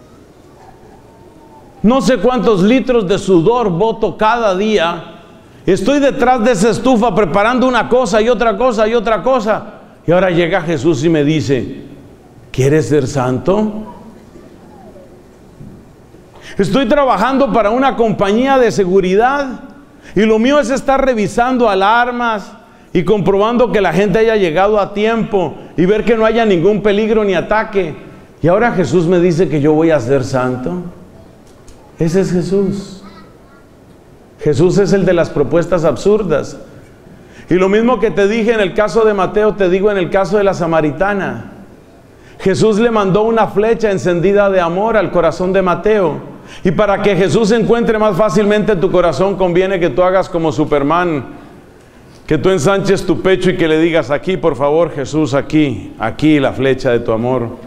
No sé cuántos litros de sudor boto cada día. Estoy detrás de esa estufa preparando una cosa y otra cosa y otra cosa. Y ahora llega Jesús y me dice, ¿quieres ser santo? Estoy trabajando para una compañía de seguridad y lo mío es estar revisando alarmas y comprobando que la gente haya llegado a tiempo y ver que no haya ningún peligro ni ataque. Y ahora Jesús me dice que yo voy a ser santo. Ese es Jesús. Jesús es el de las propuestas absurdas. Y lo mismo que te dije en el caso de Mateo, te digo en el caso de la samaritana. Jesús le mandó una flecha encendida de amor al corazón de Mateo. Y para que Jesús encuentre más fácilmente tu corazón, conviene que tú hagas como Superman, que tú ensanches tu pecho y que le digas, aquí por favor Jesús, aquí la flecha de tu amor.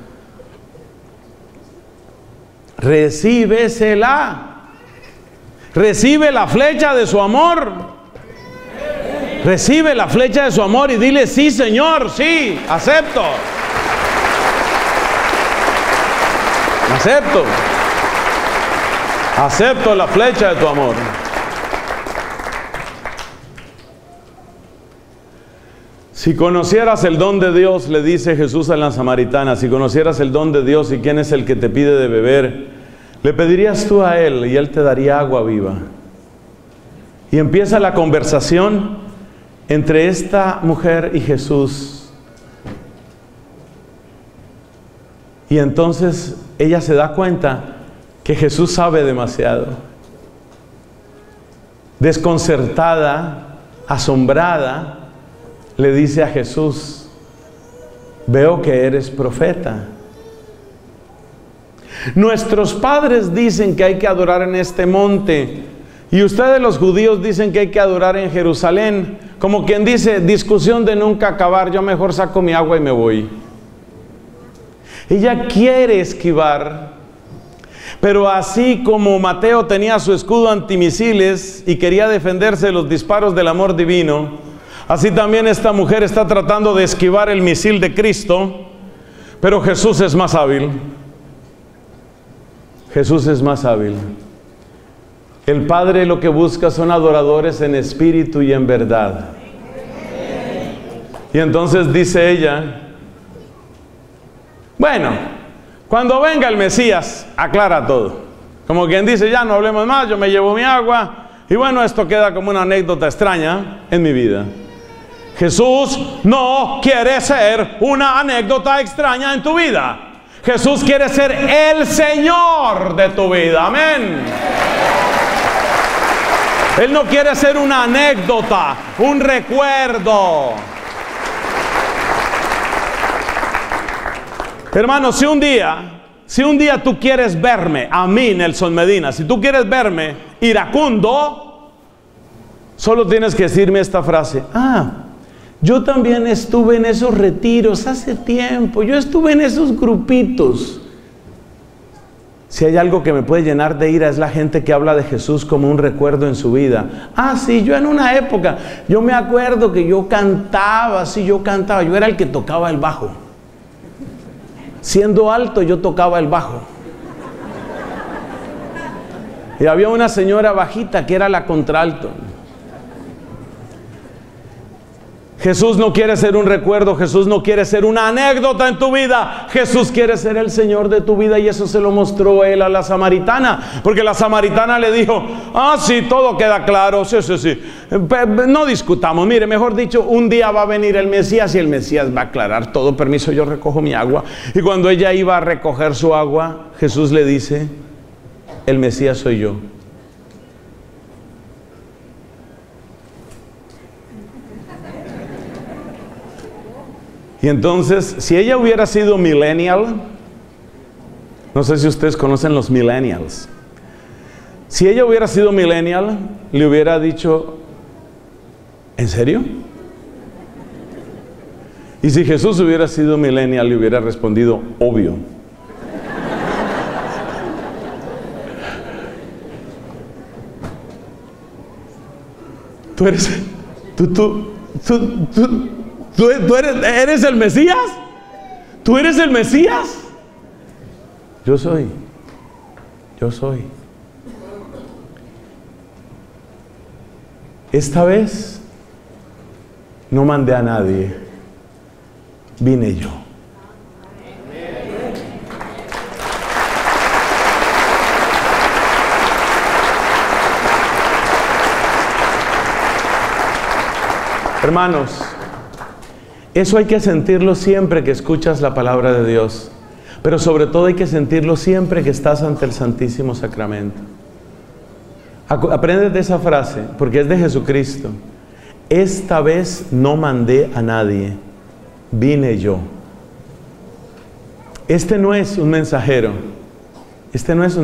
Recíbesela. Recibe la flecha de su amor. Recibe la flecha de su amor y dile, sí Señor, sí, acepto. Acepto. Acepto la flecha de tu amor. Si conocieras el don de Dios, le dice Jesús a la samaritana, si conocieras el don de Dios y quién es el que te pide de beber, le pedirías tú a Él y Él te daría agua viva. Y empieza la conversación entre esta mujer y Jesús. Y entonces ella se da cuenta que Jesús sabe demasiado. Desconcertada, asombrada, le dice a Jesús, veo que eres profeta. Nuestros padres dicen que hay que adorar en este monte, y ustedes los judíos dicen que hay que adorar en Jerusalén. Como quien dice, discusión de nunca acabar, yo mejor saco mi agua y me voy. Ella quiere esquivar, pero así como Mateo tenía su escudo antimisiles y quería defenderse de los disparos del amor divino, así también esta mujer está tratando de esquivar el misil de Cristo, pero Jesús es más hábil. Jesús es más hábil. El Padre lo que busca son adoradores en espíritu y en verdad. Y entonces dice ella, bueno, cuando venga el Mesías, aclara todo. Como quien dice, ya no hablemos más, yo me llevo mi agua. Y bueno, esto queda como una anécdota extraña en mi vida. Jesús no quiere ser una anécdota extraña en tu vida. Jesús quiere ser el Señor de tu vida. Amén. Él no quiere ser una anécdota, un recuerdo. Hermano, si un día tú quieres verme, a mí, Nelson Medina, si tú quieres verme iracundo, solo tienes que decirme esta frase. Yo también estuve en esos retiros hace tiempo. Yo estuve en esos grupitos. Si hay algo que me puede llenar de ira es la gente que habla de Jesús como un recuerdo en su vida. Sí, yo en una época, yo me acuerdo que yo cantaba, yo era el que tocaba el bajo. Siendo alto, yo tocaba el bajo. Y había una señora bajita que era la contralto. Jesús no quiere ser un recuerdo, Jesús no quiere ser una anécdota en tu vida. Jesús quiere ser el Señor de tu vida, y eso se lo mostró Él a la samaritana. Porque la samaritana le dijo, sí, todo queda claro, sí. No discutamos, mire, mejor dicho, un día va a venir el Mesías y el Mesías va a aclarar todo. Permiso, yo recojo mi agua. Y cuando ella iba a recoger su agua, Jesús le dice, el Mesías soy yo. Y entonces, si ella hubiera sido millennial, no sé si ustedes conocen los millennials. Si ella hubiera sido millennial, le hubiera dicho, ¿en serio? Y si Jesús hubiera sido millennial, le hubiera respondido, obvio. ¿Tú eres el Mesías? ¿Tú eres el Mesías? Yo soy. Esta vez no mandé a nadie, vine yo. Hermanos, eso hay que sentirlo siempre que escuchas la palabra de Dios, pero sobre todo hay que sentirlo siempre que estás ante el Santísimo Sacramento. Aprende de esa frase, porque es de Jesucristo. Esta vez no mandé a nadie, vine yo. Este no es un mensajero. Esto no es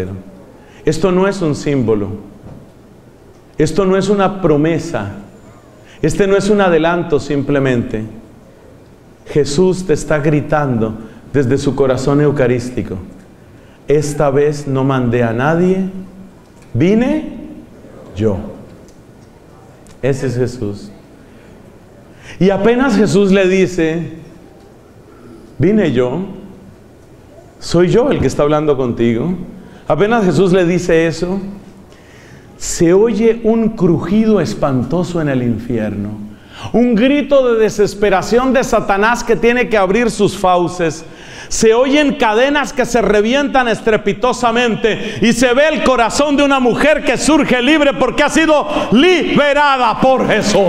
un símbolo. Esto no es una promesa. Este no es un adelanto simplemente. Jesús te está gritando desde su corazón eucarístico. Esta vez no mandé a nadie, vine yo. Ese es Jesús. Y apenas Jesús le dice, vine yo, soy yo el que está hablando contigo. Apenas Jesús le dice eso, se oye un crujido espantoso en el infierno, un grito de desesperación de Satanás que tiene que abrir sus fauces. Se oyen cadenas que se revientan estrepitosamente y se ve el corazón de una mujer que surge libre porque ha sido liberada por Jesús.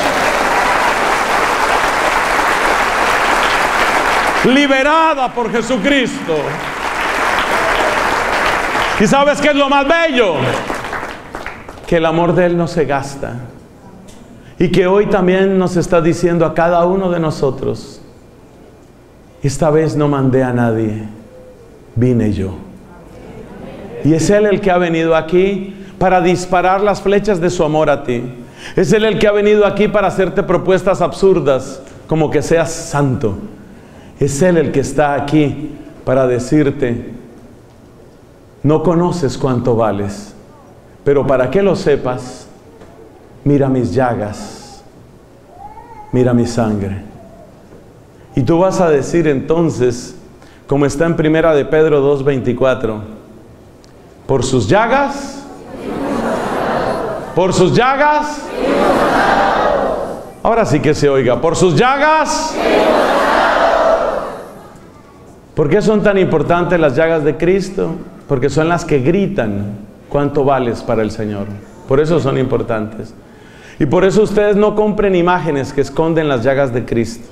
Liberada por Jesucristo. ¿Y sabes qué es lo más bello? Que el amor de Él no se gasta. Y que hoy también nos está diciendo a cada uno de nosotros, esta vez no mandé a nadie, vine yo. Y es Él el que ha venido aquí para disparar las flechas de su amor a ti. Es Él el que ha venido aquí para hacerte propuestas absurdas, como que seas santo. Es Él el que está aquí para decirte, no conoces cuánto vales, pero para que lo sepas, mira mis llagas, mira mi sangre. Y tú vas a decir entonces, como está en Primera de Pedro 2:24, por sus llagas, ahora sí que se oiga, por sus llagas. ¿Por qué son tan importantes las llagas de Cristo? Porque son las que gritan cuánto vales para el Señor. Por eso son importantes. Y por eso ustedes no compren imágenes que esconden las llagas de Cristo.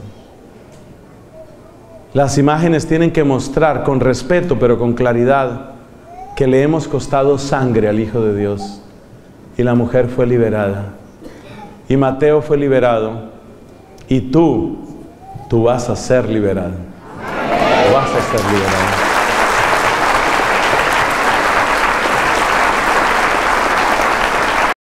Las imágenes tienen que mostrar con respeto, pero con claridad, que le hemos costado sangre al Hijo de Dios. Y la mujer fue liberada. Y Mateo fue liberado. Y tú vas a ser liberado. Vas a ser liberado.